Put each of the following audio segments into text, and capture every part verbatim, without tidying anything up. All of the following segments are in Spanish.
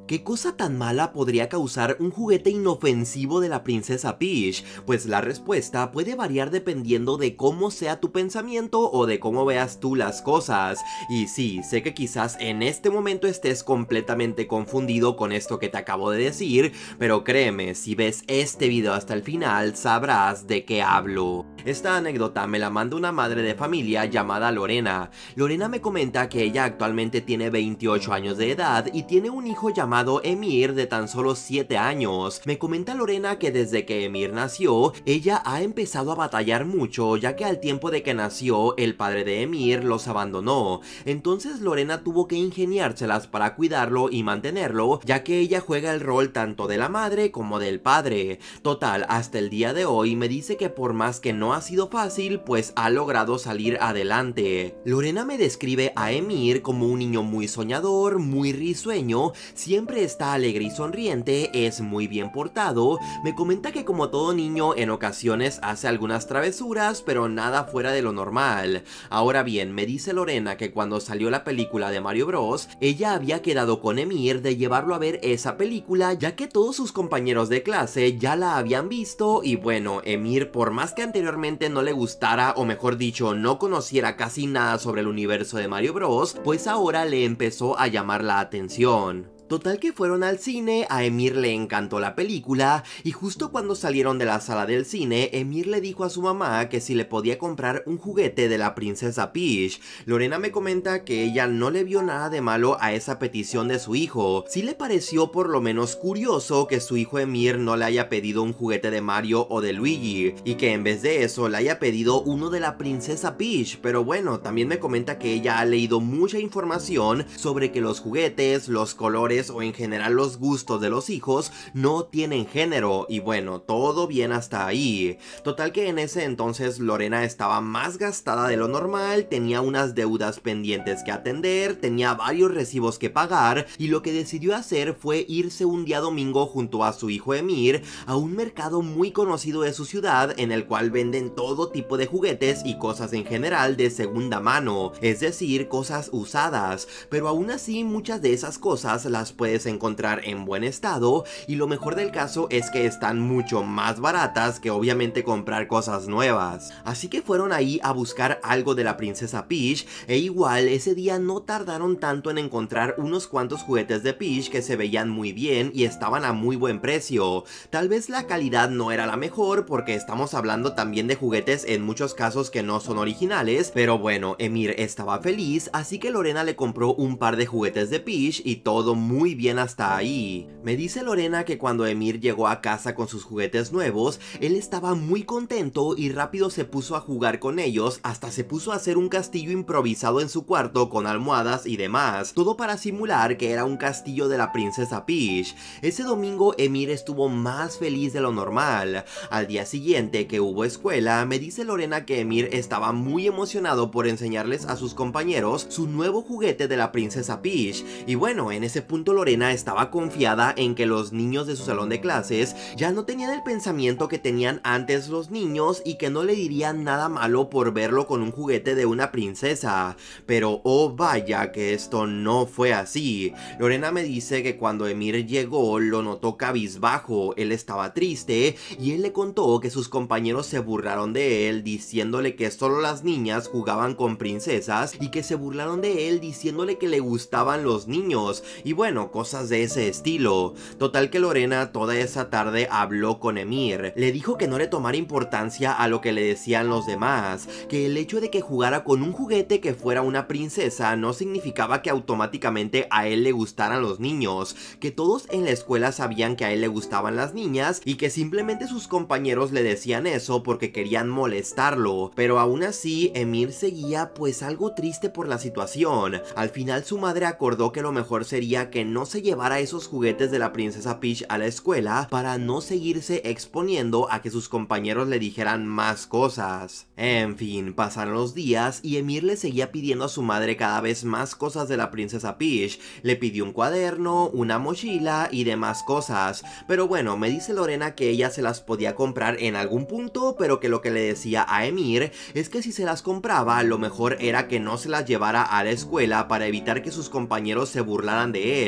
¿Qué cosa tan mala podría causar un juguete inofensivo de la princesa Peach? Pues la respuesta puede variar dependiendo de cómo sea tu pensamiento o de cómo veas tú las cosas. Y sí, sé que quizás en este momento estés completamente confundido con esto que te acabo de decir, pero créeme, si ves este video hasta el final, sabrás de qué hablo. Esta anécdota me la manda una madre de familia llamada Lorena. Lorena me comenta que ella actualmente tiene veintiocho años de edad y tiene un hijo llamado Emir de tan solo siete años. Me comenta Lorena que desde que Emir nació, ella ha empezado a batallar mucho, ya que al tiempo de que nació, el padre de Emir los abandonó. Entonces Lorena tuvo que ingeniárselas para cuidarlo y mantenerlo, ya que ella juega el rol tanto de la madre como del padre. Total, hasta el día de hoy me dice que por más que no ha sido fácil, pues ha logrado salir adelante. Lorena me describe a Emir como un niño muy soñador, muy risueño, siempre está alegre y sonriente, es muy bien portado. Me comenta que como todo niño en ocasiones hace algunas travesuras, pero nada fuera de lo normal. Ahora bien, me dice Lorena que cuando salió la película de Mario Bros, ella había quedado con Emir de llevarlo a ver esa película, ya que todos sus compañeros de clase ya la habían visto y bueno, Emir, por más que anteriormente no le gustara, o mejor dicho, no conociera casi nada sobre el universo de Mario Bros, pues ahora le empezó a llamar la atención. Total que fueron al cine, a Emir le encantó la película y justo cuando salieron de la sala del cine, Emir le dijo a su mamá que si le podía comprar un juguete de la princesa Peach. Lorena me comenta que ella no le vio nada de malo a esa petición de su hijo. Sí le pareció por lo menos curioso que su hijo Emir no le haya pedido un juguete de Mario o de Luigi y que en vez de eso le haya pedido uno de la princesa Peach, pero bueno, también me comenta que ella ha leído mucha información sobre que los juguetes, los colores o en general los gustos de los hijos no tienen género y bueno, todo bien hasta ahí. Total que en ese entonces Lorena estaba más gastada de lo normal, tenía unas deudas pendientes que atender, tenía varios recibos que pagar y lo que decidió hacer fue irse un día domingo junto a su hijo Emir a un mercado muy conocido de su ciudad en el cual venden todo tipo de juguetes y cosas en general de segunda mano, es decir, cosas usadas, pero aún así muchas de esas cosas las puedes encontrar en buen estado y lo mejor del caso es que están mucho más baratas que obviamente comprar cosas nuevas. Así que fueron ahí a buscar algo de la princesa Peach e igual ese día no tardaron tanto en encontrar unos cuantos juguetes de Peach que se veían muy bien y estaban a muy buen precio. Tal vez la calidad no era la mejor porque estamos hablando también de juguetes en muchos casos que no son originales, pero bueno, Emir estaba feliz, así que Lorena le compró un par de juguetes de Peach y todo muy muy bien hasta ahí. Me dice Lorena que cuando Emir llegó a casa con sus juguetes nuevos, él estaba muy contento y rápido se puso a jugar con ellos, hasta se puso a hacer un castillo improvisado en su cuarto con almohadas y demás, todo para simular que era un castillo de la princesa Peach. Ese domingo Emir estuvo más feliz de lo normal. Al día siguiente que hubo escuela, me dice Lorena que Emir estaba muy emocionado por enseñarles a sus compañeros su nuevo juguete de la princesa Peach, y bueno, en ese punto Lorena estaba confiada en que los niños de su salón de clases ya no tenían el pensamiento que tenían antes los niños y que no le dirían nada malo por verlo con un juguete de una princesa. Pero oh vaya que esto no fue así. Lorena me dice que cuando Emir llegó lo notó cabizbajo, él estaba triste y él le contó que sus compañeros se burlaron de él diciéndole que solo las niñas jugaban con princesas y que se burlaron de él diciéndole que le gustaban los niños y bueno, cosas de ese estilo. Total que Lorena toda esa tarde habló con Emir, le dijo que no le tomara importancia a lo que le decían los demás, que el hecho de que jugara con un juguete que fuera una princesa no significaba que automáticamente a él le gustaran los niños, que todos en la escuela sabían que a él le gustaban las niñas y que simplemente sus compañeros le decían eso porque querían molestarlo, pero aún así Emir seguía pues algo triste por la situación. Al final su madre acordó que lo mejor sería que no se llevara esos juguetes de la princesa Peach a la escuela para no seguirse exponiendo a que sus compañeros le dijeran más cosas. En fin, pasaron los días y Emir le seguía pidiendo a su madre cada vez más cosas de la princesa Peach. Le pidió un cuaderno, una mochila y demás cosas, pero bueno, me dice Lorena que ella se las podía comprar en algún punto, pero que lo que le decía a Emir es que si se las compraba, lo mejor era que no se las llevara a la escuela para evitar que sus compañeros se burlaran de él,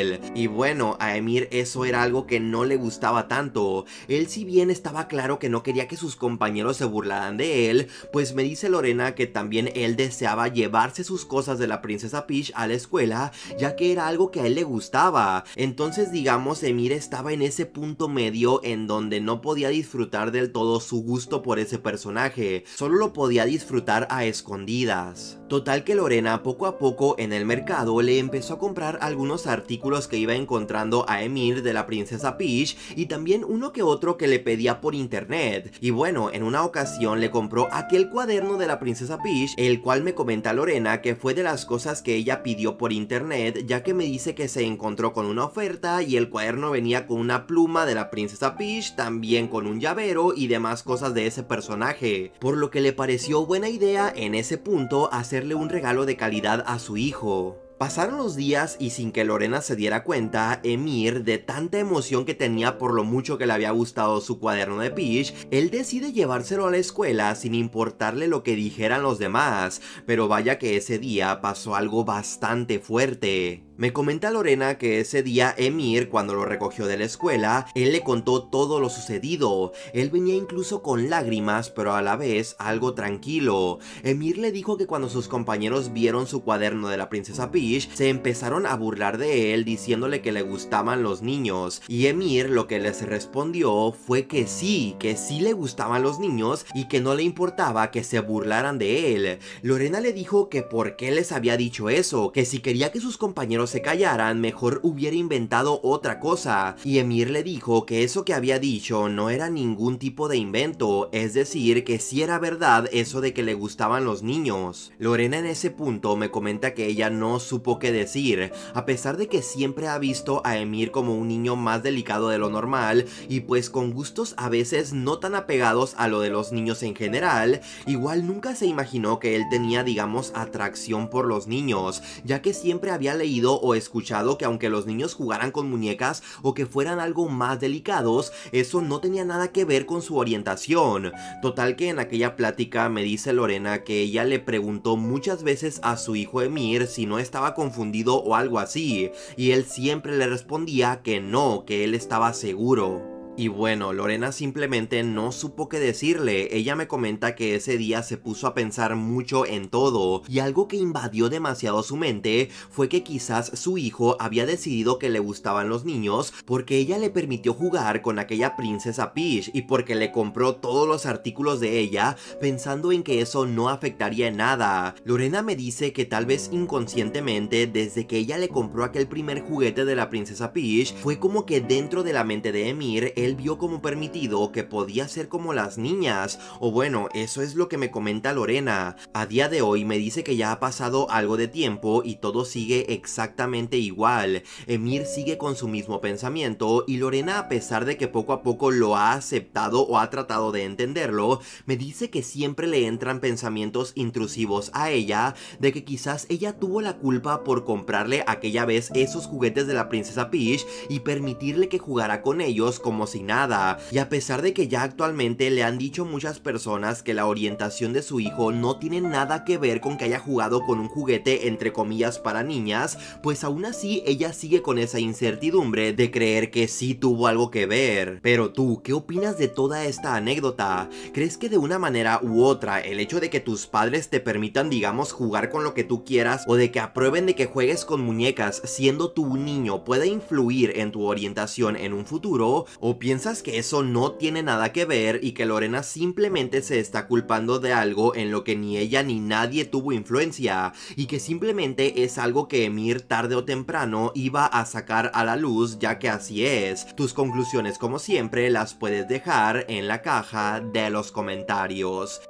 él. Y bueno, a Emir eso era algo que no le gustaba tanto. Él, si bien estaba claro que no quería que sus compañeros se burlaran de él, pues me dice Lorena que también él deseaba llevarse sus cosas de la princesa Peach a la escuela, ya que era algo que a él le gustaba. Entonces, digamos, Emir estaba en ese punto medio en donde no podía disfrutar del todo su gusto por ese personaje, solo lo podía disfrutar a escondidas. Total que Lorena poco a poco en el mercado le empezó a comprar algunos artículos que iba encontrando a Emir de la princesa Peach y también uno que otro que le pedía por internet. Y bueno, en una ocasión le compró aquel cuaderno de la princesa Peach, el cual me comenta Lorena que fue de las cosas que ella pidió por internet, ya que me dice que se encontró con una oferta y el cuaderno venía con una pluma de la princesa Peach, también con un llavero y demás cosas de ese personaje, por lo que le pareció buena idea en ese punto hacerle un regalo de calidad a su hijo. Pasaron los días y sin que Lorena se diera cuenta, Emir, de tanta emoción que tenía por lo mucho que le había gustado su cuaderno de Peach, él decide llevárselo a la escuela sin importarle lo que dijeran los demás, pero vaya que ese día pasó algo bastante fuerte. Me comenta Lorena que ese día Emir, cuando lo recogió de la escuela, él le contó todo lo sucedido. Él venía incluso con lágrimas, pero a la vez algo tranquilo. Emir le dijo que cuando sus compañeros vieron su cuaderno de la princesa Peach, se empezaron a burlar de él diciéndole que le gustaban los niños. Y Emir lo que les respondió fue que sí, que sí le gustaban los niños y que no le importaba que se burlaran de él. Lorena le dijo que por qué les había dicho eso, que si quería que sus compañeros se callaran, mejor hubiera inventado otra cosa. Y Emir le dijo que eso que había dicho no era ningún tipo de invento, es decir, que sí era verdad eso de que le gustaban los niños. Lorena en ese punto me comenta que ella no supo qué decir, a pesar de que siempre ha visto a Emir como un niño más delicado de lo normal y pues con gustos a veces no tan apegados a lo de los niños en general. Igual nunca se imaginó que él tenía, digamos, atracción por los niños, ya que siempre había leído o escuchado que aunque los niños jugaran con muñecas o que fueran algo más delicados, eso no tenía nada que ver con su orientación. Total que en aquella plática me dice Lorena que ella le preguntó muchas veces a su hijo Emir si no estaba confundido o algo así, y él siempre le respondía que no, que él estaba seguro. Y bueno, Lorena simplemente no supo qué decirle. Ella me comenta que ese día se puso a pensar mucho en todo, y algo que invadió demasiado su mente fue que quizás su hijo había decidido que le gustaban los niños porque ella le permitió jugar con aquella princesa Peach y porque le compró todos los artículos de ella pensando en que eso no afectaría en nada. Lorena me dice que tal vez inconscientemente, desde que ella le compró aquel primer juguete de la princesa Peach, fue como que dentro de la mente de Emir, él vio como permitido que podía ser como las niñas, o bueno, eso es lo que me comenta Lorena. A día de hoy me dice que ya ha pasado algo de tiempo y todo sigue exactamente igual. Emir sigue con su mismo pensamiento y Lorena, a pesar de que poco a poco lo ha aceptado o ha tratado de entenderlo, me dice que siempre le entran pensamientos intrusivos a ella de que quizás ella tuvo la culpa por comprarle aquella vez esos juguetes de la princesa Peach y permitirle que jugara con ellos como si nada. Y a pesar de que ya actualmente le han dicho muchas personas que la orientación de su hijo no tiene nada que ver con que haya jugado con un juguete entre comillas para niñas, pues aún así ella sigue con esa incertidumbre de creer que sí tuvo algo que ver. Pero tú, ¿qué opinas de toda esta anécdota? ¿Crees que de una manera u otra el hecho de que tus padres te permitan, digamos, jugar con lo que tú quieras o de que aprueben de que juegues con muñecas siendo tú un niño puede influir en tu orientación en un futuro? ¿O piensas que eso no tiene nada que ver y que Lorena simplemente se está culpando de algo en lo que ni ella ni nadie tuvo influencia y que simplemente es algo que Emir tarde o temprano iba a sacar a la luz, ya que así es? Tus conclusiones, como siempre, las puedes dejar en la caja de los comentarios.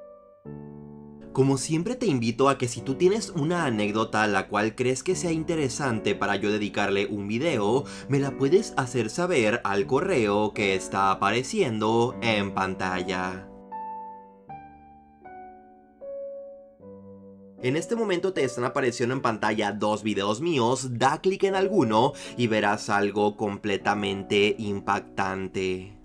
Como siempre te invito a que si tú tienes una anécdota la cual crees que sea interesante para yo dedicarle un video, me la puedes hacer saber al correo que está apareciendo en pantalla. En este momento te están apareciendo en pantalla dos videos míos, da clic en alguno y verás algo completamente impactante.